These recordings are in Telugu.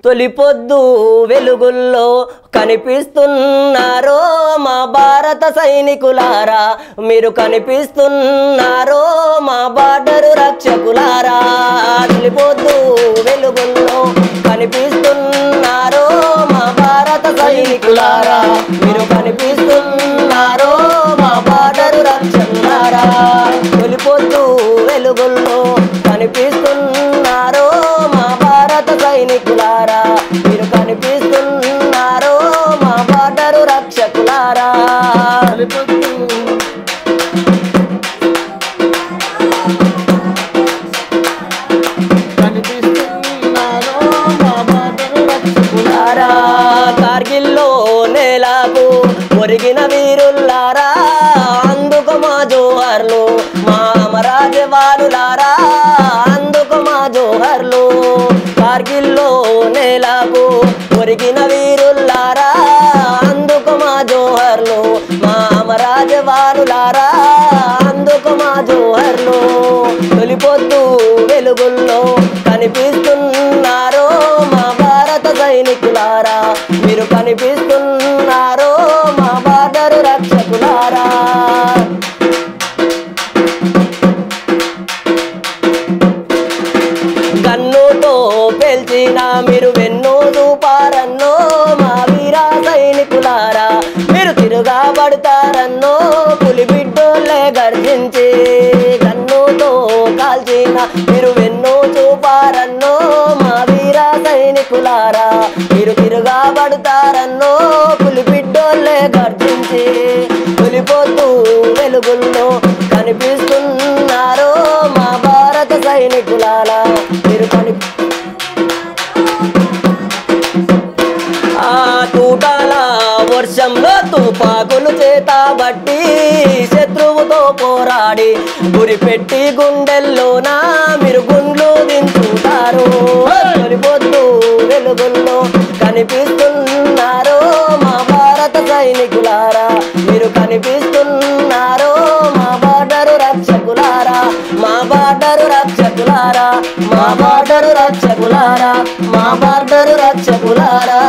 తొలిపొద్దు వెలుగుల్లో కనిపిస్తున్నారో మా భారత సైనికులారా, మీరు కనిపిస్తున్నారో మా బార్డరు రక్షకులారా. తొలిపొద్దు వెలుగుల్లో కనిపిస్తున్నారో మా భారత సైనికులారా, మీరు కనిపిస్తున్నారో మా బార్డరు రక్షకులారా. తొలిపొద్దు వెలుగుల్లో కనిపిస్తున్నారో మా భారత సైనికులారా, మీరు కనిపిస్తున్నారో మా బార్డరు రక్షకులారా. కార్గిల్లో నేలకు ఒరిగిన వీరుల్లారా, అందుకు మా జోహర్లు మా అమర జవానులారా, అందుకు మా జోహర్లు. కార్గిల్లో నేలకు ఒరిగిన వీరుల్లారా, అందుకు మా జోహర్లు మా అమర జవానులారా, అందుకు మా జోహర్లు. తొలిపొద్దు వెలుగుల్లో కనిపిస్తున్నారో మా భారత సైనికులారా, మీరు కనిపిస్తున్నారో మా బార్డరు రక్షకులారా. గన్నుతో పేల్చిన మీరు వెన్నో చూపారన్నో మా వీర సైనికులారా, మీరు తిరుగాబడతారన్నో పులి బిడ్డోళ్ళే గర్జించి. గన్నుతో కాల్చిన మీరు వెన్నో చూపారన్నో మా వీర సైనికులారా, మీరు తిరుగాబడతారన్నో పులి బిడ్డోళ్ళే గర్జించి. తొలిపొద్దు వెలుగుల్లో కనిపిస్తున్నారో మా భారత సైనికులారా, మీరు తూటాల వర్షంలో తుపాకులు చేతబట్టి శత్రువుతో పోరాడి గురిపెట్టి గుండెల్లోనా మీరు గుండ్లు దించుతారు. తొలిపొద్దు వెలుగుల్లో కనిపిస్తున్నారో మా భారత సైనికులారా, మీరు కనిపిస్తున్నారో మా బార్డరు రక్షకులారా, మా బార్డరు రక్షకులారా, మా బార్డరు రక్షకులారా, మా బార్డరు రక్షకులారా.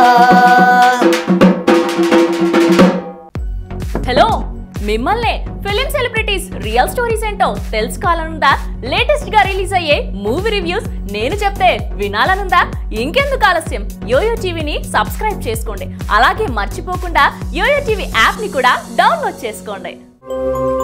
హలో, మిమ్మల్ని ఫిలిం సెలబ్రిటీస్ రియల్ స్టోరీస్ ఏంటో తెలుసుకోవాలనుందా? లేటెస్ట్ గా రిలీజ్ అయ్యే మూవీ రివ్యూస్ నేను చెప్తే వినాలనుందా? ఇంకెందుకు ఆలస్యం, యోయో టీవీని సబ్స్క్రైబ్ చేసుకోండి. అలాగే మర్చిపోకుండా యోయో టీవీ యాప్ ని కూడా డౌన్లోడ్ చేసుకోండి.